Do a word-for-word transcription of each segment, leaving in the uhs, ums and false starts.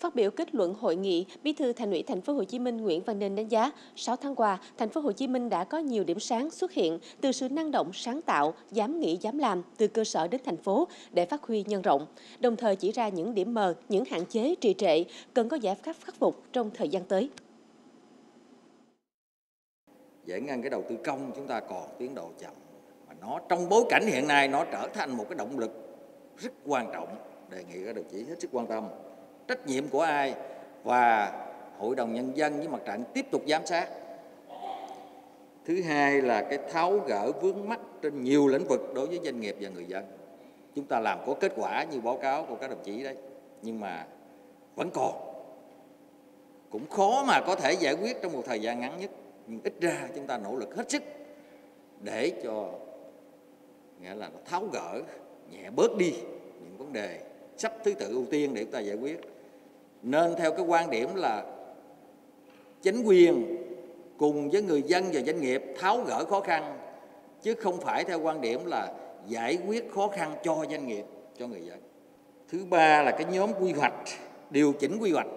Phát biểu kết luận hội nghị, Bí thư Thành ủy Thành phố Hồ Chí Minh Nguyễn Văn Nên đánh giá, sáu tháng qua, Thành phố Hồ Chí Minh đã có nhiều điểm sáng xuất hiện từ sự năng động, sáng tạo, dám nghĩ, dám làm từ cơ sở đến thành phố để phát huy nhân rộng. Đồng thời chỉ ra những điểm mờ, những hạn chế trì trệ cần có giải pháp khắc phục trong thời gian tới. Giải ngân cái đầu tư công chúng ta còn tiến độ chậm, mà nó trong bối cảnh hiện nay nó trở thành một cái động lực rất quan trọng. Đề nghị các đồng chí hết sức quan tâm trách nhiệm của ai, và Hội đồng Nhân dân với Mặt trận tiếp tục giám sát. Thứ hai là cái tháo gỡ vướng mắc trên nhiều lĩnh vực đối với doanh nghiệp và người dân. Chúng ta làm có kết quả như báo cáo của các đồng chí đấy, nhưng mà vẫn còn, cũng khó mà có thể giải quyết trong một thời gian ngắn nhất. Nhưng ít ra chúng ta nỗ lực hết sức để cho nghĩa là nó tháo gỡ nhẹ bớt đi những vấn đề sắp thứ tự ưu tiên để chúng ta giải quyết. Nên theo cái quan điểm là chính quyền cùng với người dân và doanh nghiệp tháo gỡ khó khăn, chứ không phải theo quan điểm là giải quyết khó khăn cho doanh nghiệp, cho người dân. Thứ ba là cái nhóm quy hoạch, điều chỉnh quy hoạch.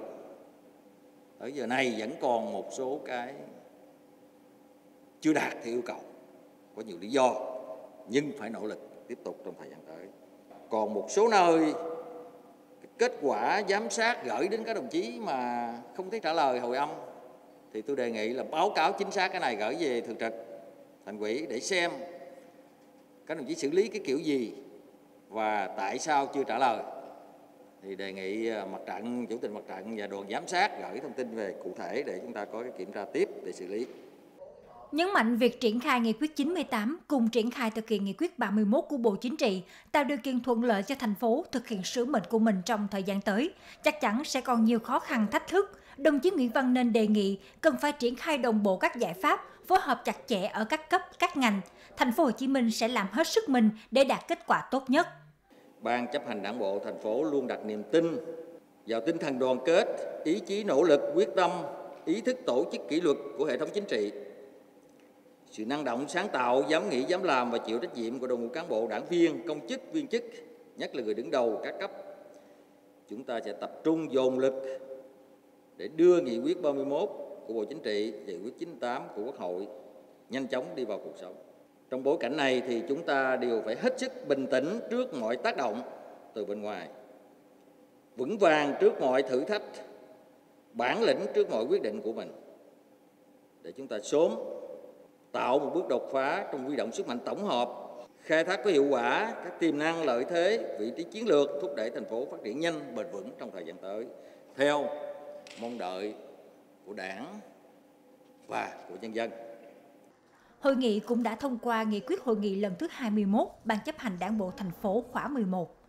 Ở giờ này vẫn còn một số cái chưa đạt theo yêu cầu, có nhiều lý do, nhưng phải nỗ lực tiếp tục trong thời gian tới. Còn một số nơi kết quả giám sát gửi đến các đồng chí mà không thấy trả lời hồi âm, thì tôi đề nghị là báo cáo chính xác cái này gửi về thường trực Thành ủy để xem các đồng chí xử lý cái kiểu gì và tại sao chưa trả lời. Thì đề nghị Mặt trận, Chủ tịch Mặt trận và đoàn giám sát gửi thông tin về cụ thể để chúng ta có cái kiểm tra tiếp để xử lý. Nhấn mạnh việc triển khai nghị quyết chín mươi tám cùng triển khai thực hiện nghị quyết ba mươi mốt của Bộ Chính trị tạo điều kiện thuận lợi cho thành phố thực hiện sứ mệnh của mình trong thời gian tới. Chắc chắn sẽ còn nhiều khó khăn thách thức. Đồng chí Nguyễn Văn Nên đề nghị cần phải triển khai đồng bộ các giải pháp, phối hợp chặt chẽ ở các cấp, các ngành. Thành phố Hồ Chí Minh sẽ làm hết sức mình để đạt kết quả tốt nhất. Ban chấp hành Đảng bộ thành phố luôn đặt niềm tin vào tinh thần đoàn kết, ý chí nỗ lực, quyết tâm, ý thức tổ chức kỷ luật của hệ thống chính trị. Sự năng động, sáng tạo, dám nghĩ, dám làm và chịu trách nhiệm của đội ngũ cán bộ, đảng viên, công chức, viên chức, nhất là người đứng đầu các cấp. Chúng ta sẽ tập trung dồn lực để đưa nghị quyết ba mươi mốt của Bộ Chính trị và nghị quyết chín mươi tám của Quốc hội nhanh chóng đi vào cuộc sống. Trong bối cảnh này thì chúng ta đều phải hết sức bình tĩnh trước mọi tác động từ bên ngoài, vững vàng trước mọi thử thách, bản lĩnh trước mọi quyết định của mình, để chúng ta sớm tạo một bước đột phá trong huy động sức mạnh tổng hợp, khai thác có hiệu quả các tiềm năng, lợi thế, vị trí chiến lược, thúc đẩy thành phố phát triển nhanh, bền vững trong thời gian tới, theo mong đợi của Đảng và của nhân dân. Hội nghị cũng đã thông qua nghị quyết hội nghị lần thứ hai mươi mốt Ban chấp hành Đảng bộ thành phố khóa mười một.